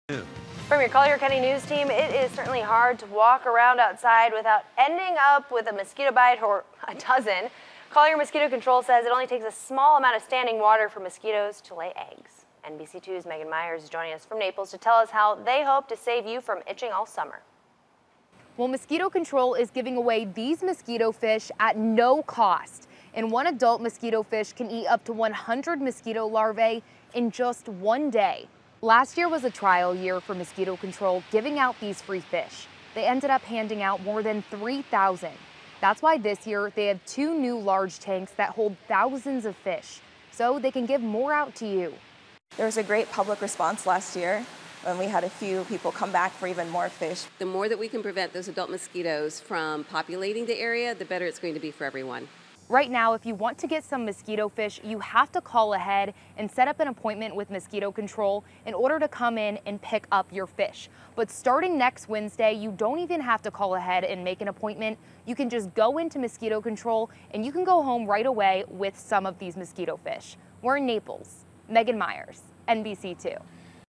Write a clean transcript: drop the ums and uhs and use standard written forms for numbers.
From your Collier County News team, it is certainly hard to walk around outside without ending up with a mosquito bite or a dozen. Collier Mosquito Control says it only takes a small amount of standing water for mosquitoes to lay eggs. NBC2's Megan Myers is joining us from Naples to tell us how they hope to save you from itching all summer. Well, Mosquito Control is giving away these mosquito fish at no cost. And one adult mosquito fish can eat up to 100 mosquito larvae in just one day. Last year was a trial year for Mosquito Control giving out these free fish. They ended up handing out more than 3,000. That's why this year they have 2 new large tanks that hold thousands of fish, so they can give more out to you. There was a great public response last year when we had a few people come back for even more fish. The more that we can prevent those adult mosquitoes from populating the area, the better it's going to be for everyone. Right now, if you want to get some mosquito fish, you have to call ahead and set up an appointment with Mosquito Control in order to come in and pick up your fish. But starting next Wednesday, you don't even have to call ahead and make an appointment. You can just go into Mosquito Control and you can go home right away with some of these mosquito fish. We're in Naples. Megan Myers, NBC2.